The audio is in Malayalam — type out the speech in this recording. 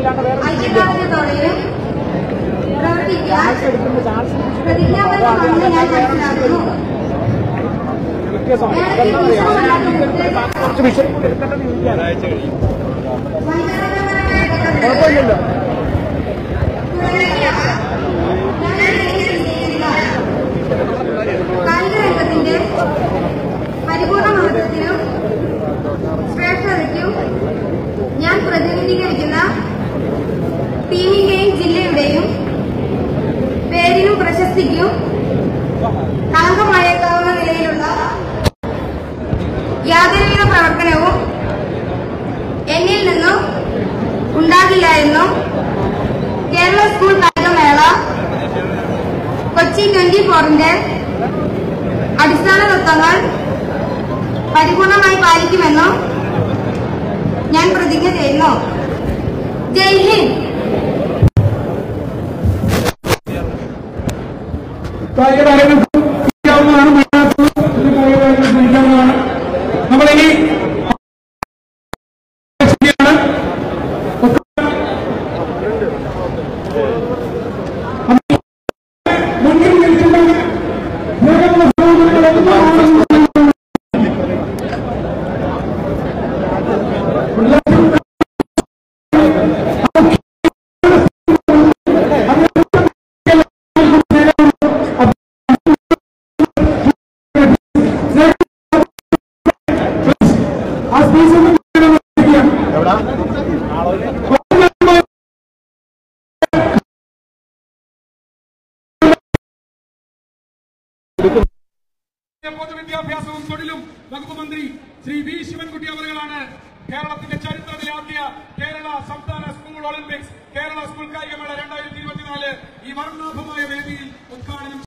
ഐക്യദാർഢ്യത്തോടെയും പ്രവർത്തിക്കാൻ പ്രതിജ്ഞാബദ്ധമാണെന്ന് ഞാൻ മനസ്സിലാക്കുന്നു. കായികരംഗത്തിന്റെ പരിപൂർണ മഹത്വത്തിനും ശ്രേഷ്ഠതയ്ക്കും ഞാൻ പ്രതിനിധീകരിക്കുന്ന ടീമിന്റെയും ജില്ലയുടെയും പേരിനും പ്രശസ്തിക്കും കളങ്കമായേക്കാവുന്ന നിലയിലുള്ള യാതൊരുവിധ പ്രവർത്തനവും എന്നിൽ നിന്നും ഉണ്ടാകില്ല എന്നും കേരള സ്കൂൾ കായികമേള കൊച്ചി 24ന്റെ അടിസ്ഥാന തത്വങ്ങൾ പരിപൂർണമായി പാലിക്കുമെന്നും ഞാൻ പ്രതിജ്ഞ ചെയ്യുന്നു. ജയ് ഹിന്ദ്. നമ്മളിനി മുന്നിൽ നിൽക്കുന്ന പൊതുവിദ്യാഭ്യാസവും തൊഴിലും വകുപ്പ് മന്ത്രി ശ്രീ വി ശിവൻകുട്ടി അവറുകളാണ് കേരളത്തിന്റെ ചരിത്രത്തിലാദ്യ കേരള സംസ്ഥാന സ്കൂൾ ഒളിമ്പിക്സ് കേരള സ്കൂൾ കായികമേള 2024 ഈ വർണ്ണാഭമായ വേദിയിൽ ഉദ്ഘാടനം